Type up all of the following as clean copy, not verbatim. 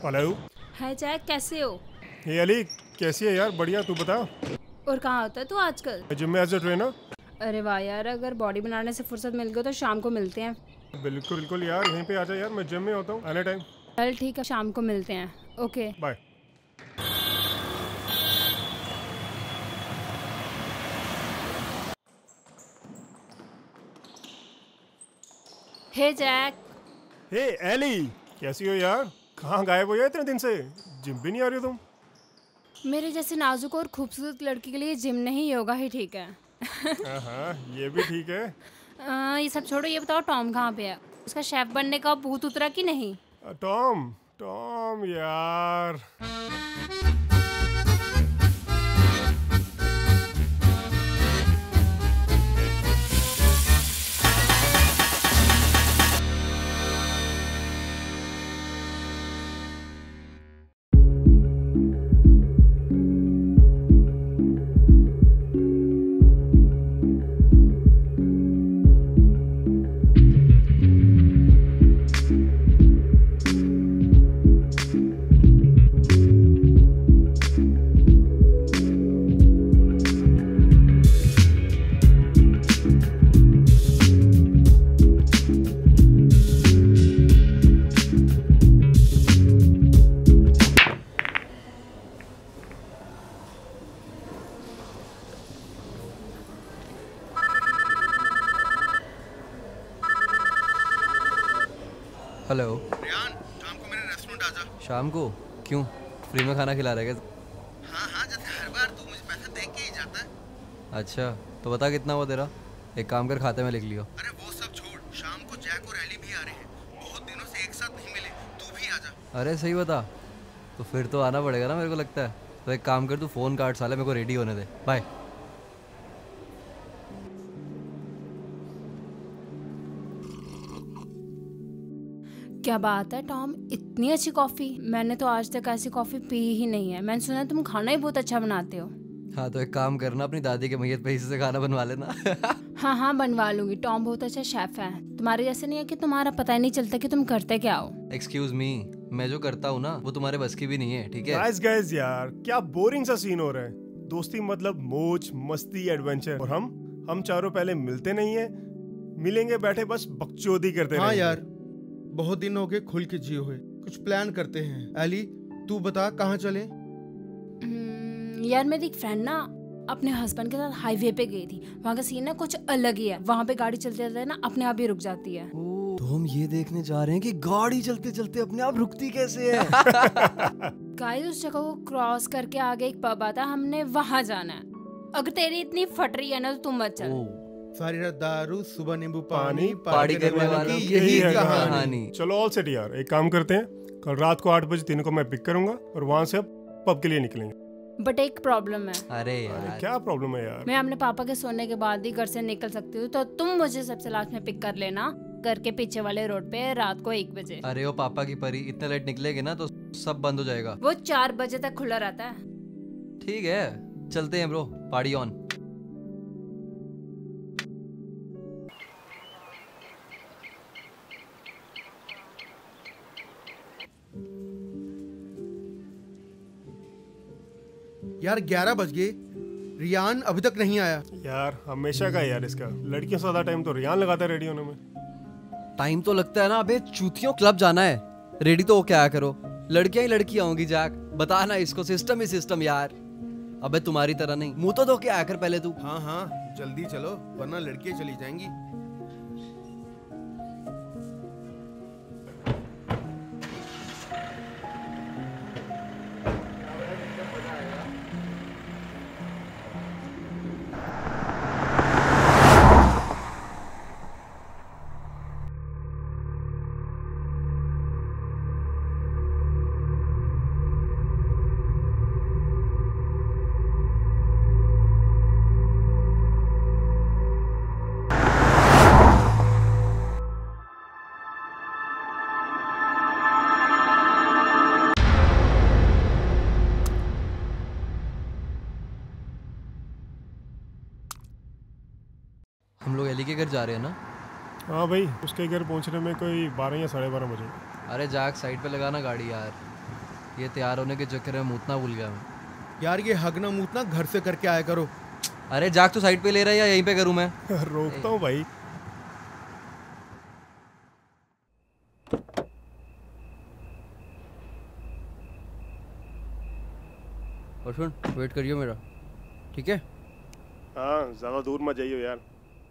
Hello. हाय Jack, कैसे हो? हे अली, कैसी है यार? बढ़िया, तू बता। और कहाँ होता है तू आजकल? जिम में एज अ ट्रेनर। अरे वाह यार, अगर बॉडी बनाने से फुर्सत मिल गई तो शाम को मिलते हैं। बिल्कुल बिल्कुल यार, यहीं पे आ जा यार, मैं जिम में होता हूँ एनी टाइम। चल ठीक है, शाम को मिलते हैं। Okay bye. Hey Jack. Hey Ellie, कैसी हो यार? कहाँ गायब हो यार इतने दिन से? जिम भी नहीं आ रही हो तुम। मेरे जैसे नाजुक और खूबसूरत लड़की के लिए जिम नहीं, योगा ही ठीक है। हाँ, ये भी ठीक है। ये सब छोड़ो, ये बताओ टॉम कहाँ पे है? उसका शेफ बनने का भूत उतरा कि नहीं? टॉम टॉम यार। हेलो रियान, शाम को मेरे रेस्टोरेंट आ जा। शाम को? क्यों, फ्री में खाना खिला रहे क्या? हाँ हाँ, जैसे हर बार तू मुझे पैसा दे के ही जाता है। अच्छा, तो बता कितना हुआ तेरा? एक काम कर, खाते में लिख लियो। अरे वो सब छोड़, शाम को जैक और एली भी आ रहे हैं। बहुत दिनों से एक साथ नहीं मिले, तू भी आ जा। अरे सही बता, तो फिर तो आना पड़ेगा ना मेरे को लगता है। तो एक काम कर, तू फ़ोन काट साले, मेरे को रेडी होने दे। बाय। क्या बात है टॉम, इतनी अच्छी कॉफ़ी! मैंने तो आज तक ऐसी कॉफ़ी पी ही नहीं है। मैंने सुना तुम खाना ही बहुत अच्छा बनाते हो। हाँ तो एक काम करना, अपनी दादी के मैयत पैसे से खाना बनवा लेना। हाँ हाँ, बनवा लूंगी। टॉम बहुत अच्छा शेफ है। तुम्हारे जैसे नहीं है कि तुम्हारा पता ही नहीं चलता कि तुम करते क्या हो। एक्सक्यूज मी, मैं जो करता हूँ ना वो तुम्हारे बस की भी नहीं है, ठीक है? गाइस गाइस यार, क्या बोरिंग सा सीन हो रहा है। दोस्ती मतलब मौज मस्ती एडवेंचर, और हम चारों पहले मिलते नहीं है, मिलेंगे बैठे बस बकचोदी करते हाँ रहेंगे। यार, बहुत दिन हो गए खुल के जिए हुए। कुछ प्लान करते हैं। एली, तू बता कहाँ चले? यार मेरी एक फ्रेंड ना अपने हस्बैंड के साथ हाईवे पे गई थी। वहाँ का सीन ना कुछ अलग ही है। वहाँ पे गाड़ी चलते रहते ना अपने आप ही रुक जाती है। तो हम ये देखने जा रहे हैं कि गाड़ी चलते चलते अपने आप रुकती कैसे है। गाइस, उस जगह को क्रॉस करके आगे एक पब आता है, हमने वहाँ जाना है। अगर तेरी इतनी फट रही है ना तो तुम मत चल। सारी रात दारू, सुबह नींबू पानी, पार्टी करने वालों की की यही है कहानी। चलो ऑल सेट यार, एक काम करते हैं, कल रात को 8 बजे तीनों को मैं पिक करूंगा और वहां से अब पब के लिए निकलेंगे। बट एक प्रॉब्लम है। अरे अरे यार, क्या प्रॉब्लम है यार? मैं अपने पापा के सोने के बाद ही घर से निकल सकती हूँ, तो तुम मुझे सबसे लास्ट में पिक कर लेना घर के पीछे वाले रोड पे रात को 1 बजे। अरे ओ पापा की परी, इतने लेट निकलेगे ना तो सब बंद हो जाएगा। वो 4 बजे तक खुला रहता है। ठीक है, चलते हैं ब्रो, पार्टी ऑन। यार 11 बज गए, रियान अभी तक नहीं आया। यार हमेशा का यार इसका, लड़कियों से ज्यादा टाइम तो रियान लगाता है रेडी होने में। टाइम तो लगता है ना। अबे चूतियों, क्लब जाना है, रेडी तो होके आया करो। लड़कियां ही लड़कियां होंगी जैक, बता ना इसको, सिस्टम ही सिस्टम यार। अबे तुम्हारी तरह नहीं, मुंह तो धो के आया कर पहले तू। हाँ हाँ, जल्दी चलो वरना लड़कियां चली जाएंगी। हम लोग एली के घर जा रहे हैं ना? हाँ भाई, उसके घर पहुंचने में कोई 12 या 12:30 बजे। अरे जैक, साइड पे लगाना गाड़ी यार। ये तैयार होने के चक्कर में मूतना भूल गया मैं। यार ये हगना मूतना घर से करके आया करो। अरे जाग तो साइड पे ले रहा है या यहीं पे करूँ मैं? रोकता हूँ भाई। और सुन, वेट करियो मेरा, ठीक है? हाँ, ज्यादा दूर मत जाइयो यार।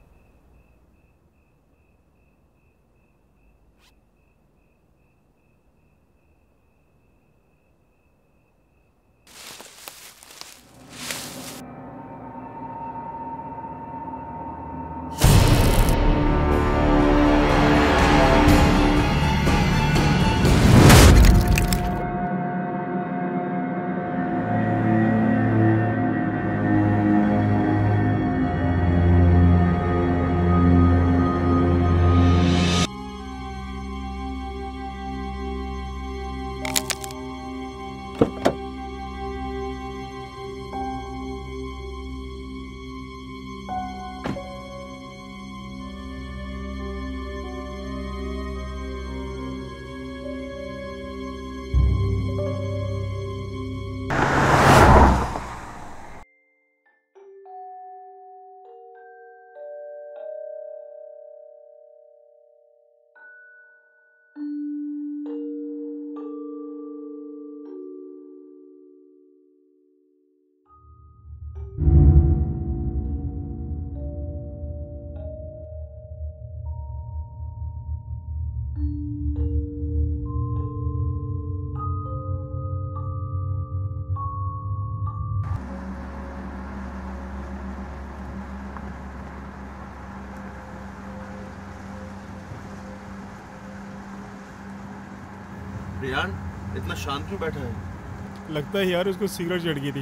रियान इतना शांत क्यों बैठा है? लगता है यार उसको सिगरेट चढ़ गई थी।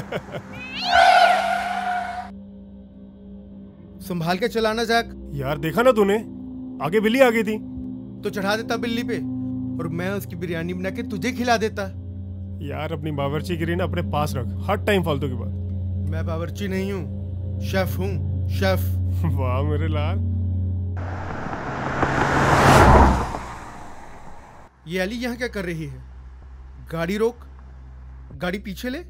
संभाल के चलाना जैक। यार देखा ना तूने, आगे बिल्ली आ गई थी। तो चढ़ा देता बिल्ली पे और मैं उसकी बिरयानी बना के तुझे खिला देता। यार अपनी बावर्चीगिरी ना अपने पास रख, हर टाइम फालतू की बात। मैं बावर्ची नहीं हूँ, शेफ हूँ, शेफ। वाह मेरे लाल। ये अली यहाँ क्या कर रही है? गाड़ी रोक, गाड़ी पीछे ले।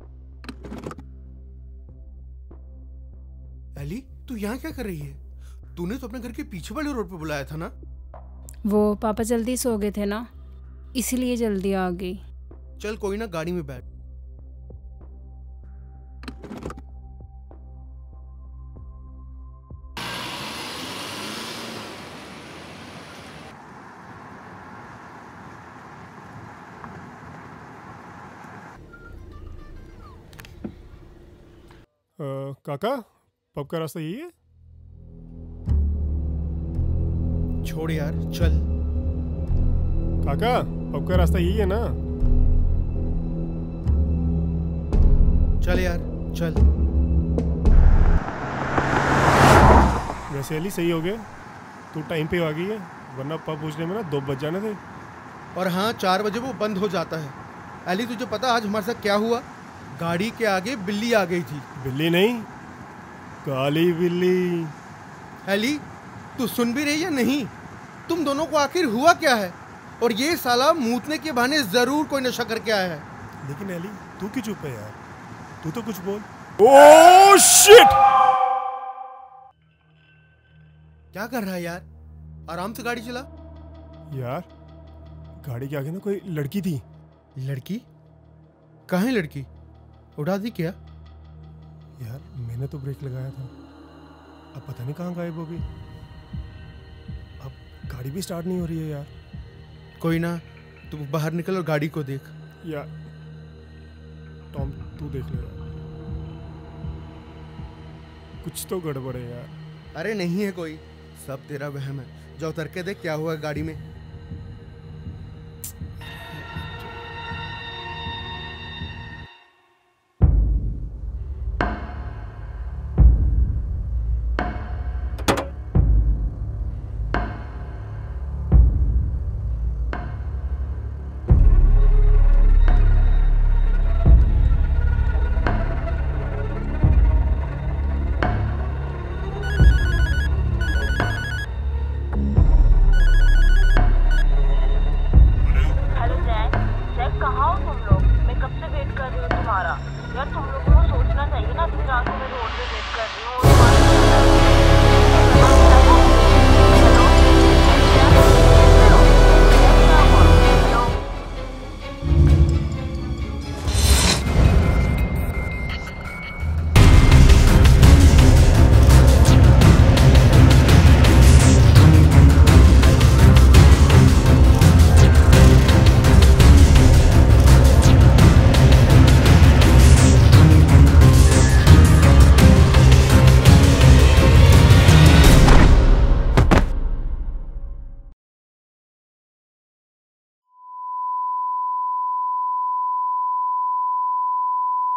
अली तू यहाँ क्या कर रही है? तूने तो अपने घर के पीछे वाले रोड पे बुलाया था ना? वो पापा जल्दी सो गए थे ना, इसीलिए जल्दी आ गई। चल कोई ना, गाड़ी में बैठ। काका, पब का रास्ता यही है? छोड़ यार, चल। काका, पब का रास्ता यही है ना? चल यार, चल। वैसे अली सही हो गया, तू टाइम पे आ गई है, वरना पब पहुंचने में ना 2 बज जाने थे। और हाँ, 4 बजे वो बंद हो जाता है। अली तुझे पता आज हमारे साथ क्या हुआ? गाड़ी के आगे बिल्ली आ गई थी। बिल्ली नहीं, काली बिल्ली। अली तू सुन भी रही है नहीं? तुम दोनों को आखिर हुआ क्या है? और ये साला मूतने के बहाने जरूर कोई नशा करके आया है। लेकिन अली तू क्यों चुप है यार? तू तो कुछ बोल। Oh shit! क्या कर रहा है यार? आराम से गाड़ी चला। यार गाड़ी के आगे ना कोई लड़की थी। लड़की? कहाँ है लड़की? उड़ा दी क्या? यार मैंने तो ब्रेक लगाया था, अब पता नहीं कहाँ गायब हो गई। अब गाड़ी भी स्टार्ट नहीं हो रही है यार। कोई ना, तू बाहर निकल और गाड़ी को देख। यार टॉम तू देख ले यार, कुछ तो गड़बड़ है यार। अरे नहीं है कोई, सब तेरा वहम है। जाओ उतर के देख क्या हुआ गाड़ी में।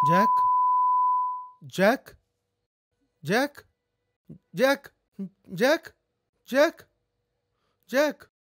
Jack Jack Jack Jack Jack Jack Jack